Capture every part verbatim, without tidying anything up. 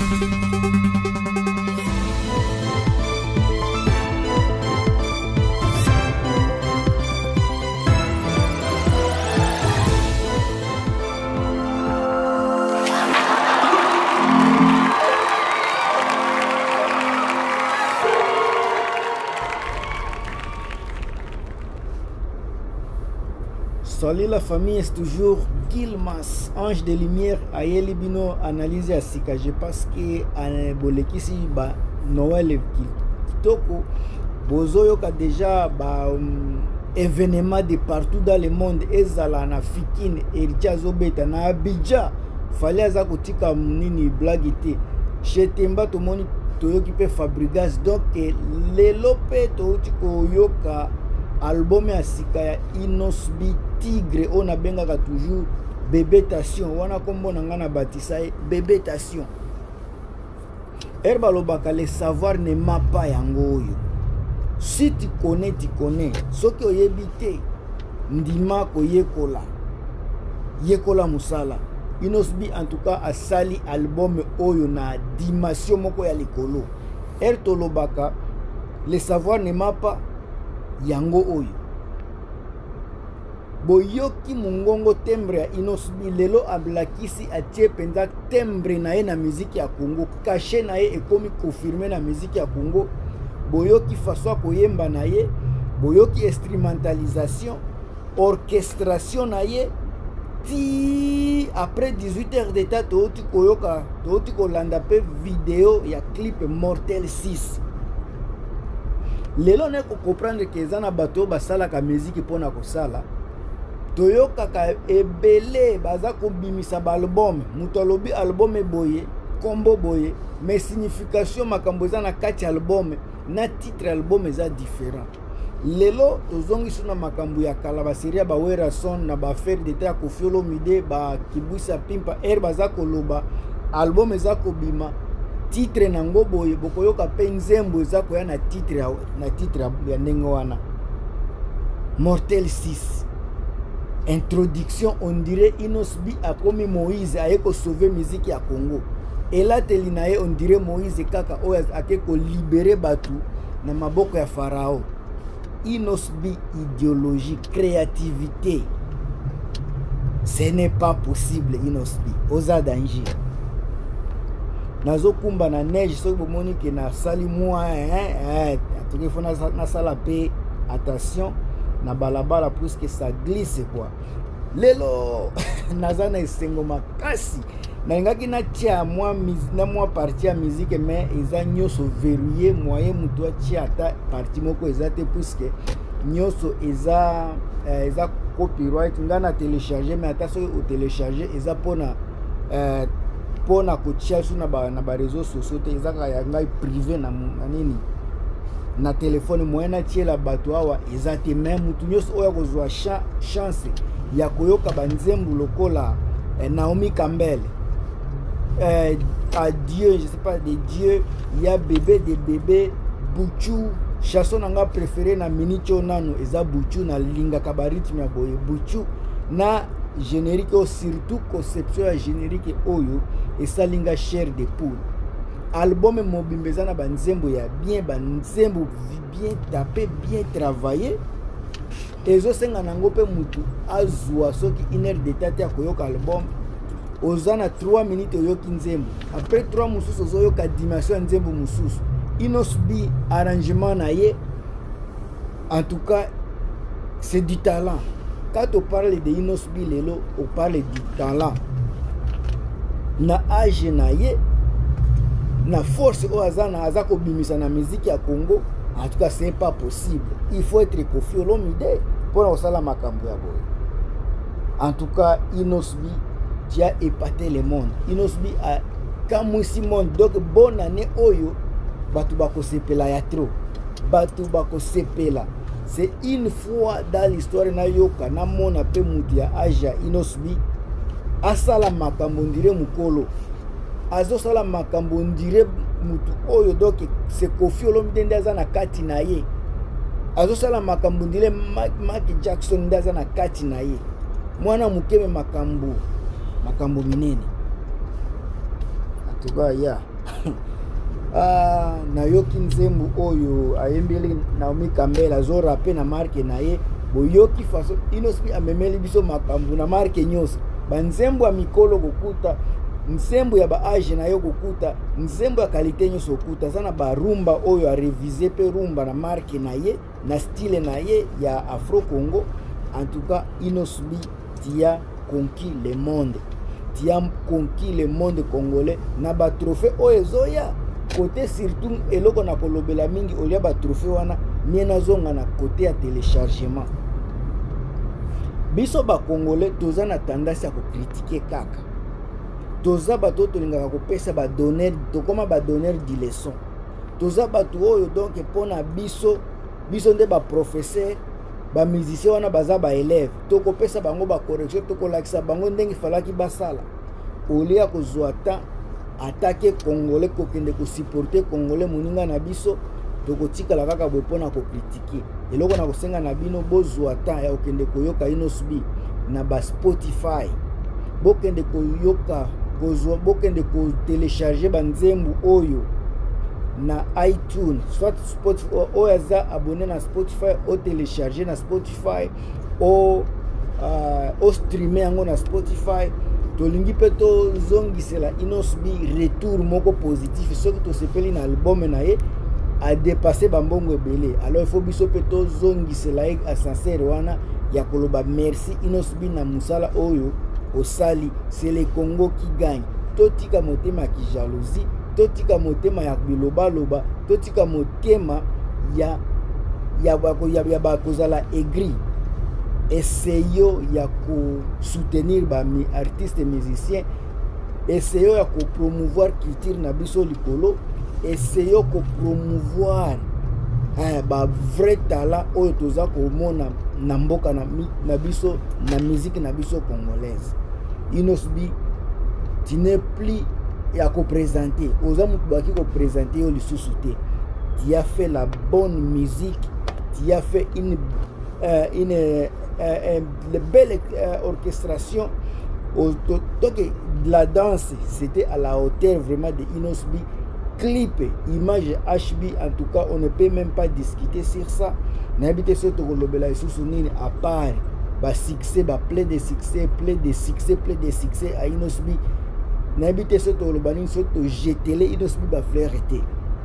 Salut la famille, c'est toujours Gilmas, ange de lumière, ayeli bino analyse à sika. Je pense que à bolekisi ba Noël kitoko bozoyo ka déjà ba um, événement de partout dans le monde ezala na fikine erichazo beta na Abidjan fallait aza kotika nini blague te chetemba to moni toyoki pe Fabregas donc lelo pe to tiko yoka album ya sika ya Inosbi Tigre on a bengaka toujours Bébétation wana kombo na ngana batisa Bébétation herba lobaka le savoir ne m'a pas yango oyo si tu connais tu connais soki oyebi te ndima ko yekola yekola musala Inosbi en tout cas asali album oyo na dimension moko ya likolo er to lobaka le savoir ne m'a pas yango oyo boyoki mungongo tembre ya Inosbi lelo ablakisi atie penza tembre na ye na musique ya Congo caché na ye ekomi confirmé na musique ya Congo boyoki façon koyemba na ye boyoki instrumentalisation orchestration na ye ti après dix-huit heures d'état tooti koyoka tooti kolanda pe vidéo ya clip Mortel six lelo ne ko comprendre que ezana bato basala ka musique pona ko sala toyoka ka ebele baza ko bimisa ba album muto lobi album boye combo boye mais signification makambo ezana kati album na titre album eza différent lelo tozongi suna makambo ya kala ba seria ba wera son na ba faire de ta ko fiolo mide ba kibuisa pimpa er baza ko loba album eza ko bima titre nango boye bokoyoka pe nzembo eza koya na titre na titre ya ndenge wana Mortel six introduction on dirait Inosbi a comme Moïse a ko sauver musique ya Congo et là telinaye on dirait Moïse kaka oya akeko libérer batu na maboko ya Farao. Inosbi idéologie créativité ce n'est pas possible. Inosbi oza danger nazo kumba na neige so bomoni ke na sali moi hein hein toke fona na sala pe attention na balabala plus que ça glisse quoi lelo nazana esengo makasi na ngaki na tia moi na moi partie ya musique mais eza nyoso verrouillé moyen muto tia ta partie moko eza te puisque nyoso eza euh, eza copyright ngana télécharger mais attention au télécharger eza pona euh, pona kotia suna ba na ba réseaux sociaux te ezaka ya ngai privé na nini na téléphone moyena tiela bato awa ezate même mutu nyos oya kozwa chance ya koyoka banzembu lokola eh, Naomi Campbell euh, adieu je sais pas de Dieu ya bébé de bébé Buchu chanson nanga préféré na minicho nano eza Buchu na linga kabaritme ya boye Buchu na générique surtout conception ya générique oyo et ça linga chair de poule album mobimbeza na banzembo ya bien banzembo bien tapé bien travaillé ezo senga nango pe mutu azwa soki une heure d'état ya koyoka album ozana trois minutes oyoki nzembo après trois mususu ozoyoka dimension ya nzembo mususu Inosbi arrangement na ye en tout cas c'est du talent. Quand on parle de Inosbi lelo, on parle du talent. Na âge na ye, na force o azana azako bimisa na musique ya Congo, en tout cas c'est pas possible. Il faut être Koffi Olomide pour la osala makambo ya boy. En tout cas, Inosbi qui a épaté le monde. Inosbi a kamwisi monde. Donc bonne année oyo, batu bako sepela ya trop. Batu bako sepela. C'est une fois dans l'histoire na yoka na mona pe mudia aja Inosbi asala makambo ndire mukolo azo sala makambo ndire mutu oyo donc c'est Koffi Olomide ndaza na kati na ye azo sala makambo ndire Michael Jackson ndaza na kati na ye mwana mukeme makambo makambo minene atuba ya ah nayoki nzembo oyo ayembeli Naomi Campbell azo rapper na marque na ye boyoki façon Inosbi amemeli biso makambo na marque nyonso banzembo ya mikolo kokuta nzembo ya ba age na yo kokuta nzembo ya qualité nyonso kokuta sana ba rumba oyo a réviser pe rumba na marque na ye na style na ye ya Afro Congo. En tout cas Inosbi tia conquis le monde, tu as conquis le monde congolais na ba trophée oyo zoya côté surtout eloko na kolobela mingi olia ba trophée wana miena zonga na côté ya téléchargement. Biso ba congolais toza na tendance ya ko critiquer kaka, toza bato tolingaka kopesa ba donner to koma ba donner di leçon, toza bato oyo donc pona biso biso nde ba professeur ba musicien wana baza ba élève to kopesa bango ba correction to kolakisa bango ndenge falaki basala olia kozwa ta attaquer congolais kokende ko supporter congolais moninga na biso to kotikala kaka bopona ko critiquer eloko na kosenga na bino bozwa ta ya okende koyoka Inosbi na ba Spotify bokende koyoka kozwa bokende ko télécharger banzembu oyo na iTunes soit Spotify o yaza abonné na Spotify o télécharger na Spotify o uh, o streamer yango na Spotify tolingi pe to zongisela Inosbi retour moko positif soki to sepeli na album na ye a dépasser bambongo ebele. Alors il faut biso pe to zongisela ek a sincère wana ya koloba merci Inosbi na musala oyo osali. C'est le Congo qui gagne. Totika motema ki jalousie, totika motema ya biloba loba, totika motema ya ya bako ya, ya bakozala aigri. Essayo ya ko soutenir ba mi artistes musiciens, essayo ya ko promouvoir culture na biso likolo, essayo ko promouvoir eh ba vrai talent oyo toza ko mona na mboka na, na biso na musique na biso congolaise. Inosbi tu n'es plus à ko présenter oza mutu baki ko présenter au lisusu te. Tu as fait la bonne musique, tu as fait une euh, une euh, euh, une belle euh, orchestration au donc la danse c'était à la hauteur vraiment de Inosbi. Clip, image H B, en tout cas on ne peut même pas discuter sur ça. N'habite surtout que l'obéla sous nini à part ba succès, ba plein de succès, plein de succès, plein de succès à Inosbi. N'habite surtout que l'obéla surtout jetele Inosbi ba fleur été.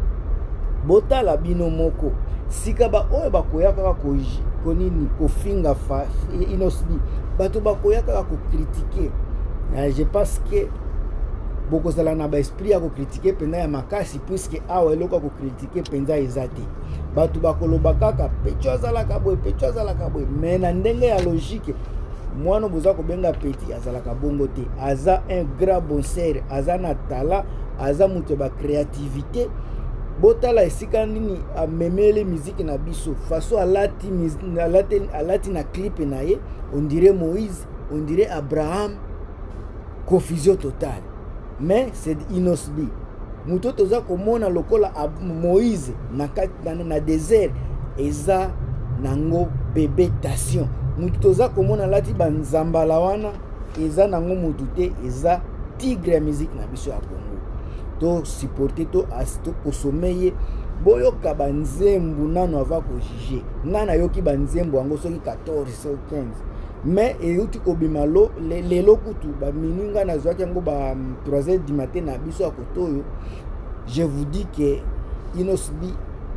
Bota la bino moko. Sika ba oyo ba koya kaka ko konini ko finga fa Inosbi. Bato ba koya kaka ko critiquer. Je pense que beaucoup zala na ba esprit ya ko critiquer penda ya makasi puisque awa eloko ko critiquer penza ezati batu bakoloba kaka pecho zala kabwe pecho zala kabwe mais na ndenge ya logique mwana boza ko benga petit azala kabongo te aza un grand bosseur aza na talent aza muto ba créativité botala esika nini amemele musique na biso façon alati alati alati na clip na ye on dirait Moïse on dirait Abraham, confusion totale. Mais c'est Inosbi. Muto toza komona lokola Moïse na na, na désert eza nango bébé tation. Muto toza komona lati banzambala wana eza nango mutute eza tigre musique na biso ya Congo. To supporter to asto kosomeye boyoka banzembu nano ava ko juger. Ngana yoki banzembu ango soki quatorze ou quinze. Mais euti kobima lo lelo kutu ba mininga na zwaki yango ba trois heures du matin na biso akotoyo. Je vous dis que Inosbi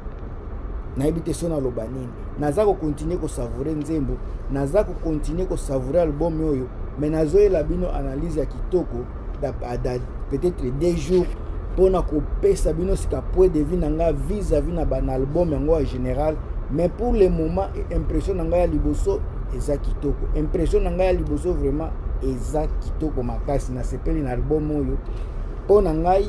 na ebite sona lobanini naza ko continuer ko savourer nzembo naza ko continuer ko savourer album oyo mais nazo la bino analyse ya kitoko da, da peut-être deux jours pona ko pesa bino sika point de vue nanga vis-à-vis na ban album yango en général. Mais pour le moment impression nanga ya liboso eza kitoko, impression nanga ya liboso vraiment eza kitoko makasi na sepeli na album oyo pona ngai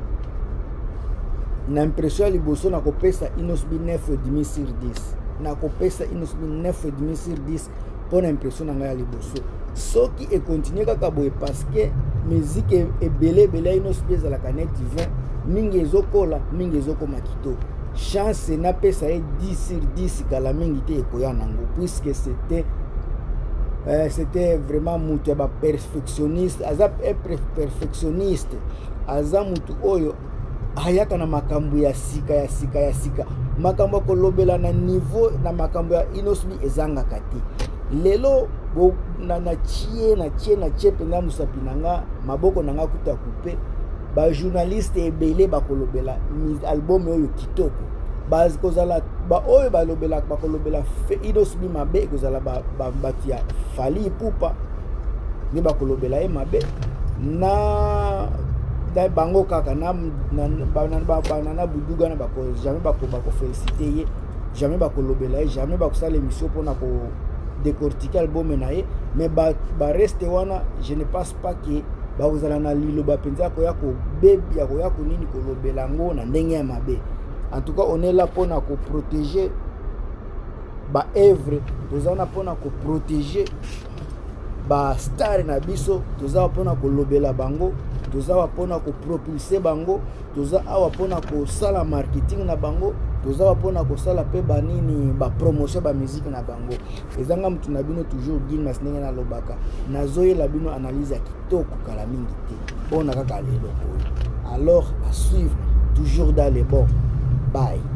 na impression ya liboso na kopesa Inosbi neuf virgule cinq sur dix na kopesa Inosbi neuf virgule cinq sur dix pona impression nanga ya liboso soki e continue kaka boye parce que musique ebele ebele Inosbi ezalaka neti vingt mingi ezokola mingi ezokoma kitoko. Chance na pesa e dix sur dix kala mingi te ekoya nango puisque c'était euh, c'était vraiment mutu ba perfectionniste aza perfectionniste aza mutu oyo ayaka na makambo ya sika ya sika ya sika makambo ko lobela na niveau na makambo ya inosbi ezanga kati lelo bo na na chie na chie na chie penga musapinanga maboko nanga kuta couper ba journaliste ebele ba kolobela album oyo kitoko base kozala ba oyo ba lobela ba kolobela fe inosbi mabe kozala ba batia fali pupa ni ba kolobela e mabe na da bango kaka na na ba banana buduga na ba ko jamais ba ko ba ko féliciter ye jamais ba ko lobela jamais ba ko sala émission pour na ko décortiquer album nae mais ba ba reste wana je ne pense pas que ba ozala na lilo ba penza ko ya ko bebi ya ko ya ko nini ko lobela ngo na ndenge ya mabe. En tout cas on est là pour na ko protéger ba œuvre tozana pour na ko protéger ba star na biso toza pona ko lobela bango toza pona ko propulser bango toza awa pona ko sala marketing na bango toza pona ko sala pe banini ba promotion ba musique na bango ezanga mutu na bino toujours gilmas ndenge na lobaka nazoye la bino analyse ya kitoko kala mingi te pona kaka lelo. Alors à suivre toujours dans les bons. Bye.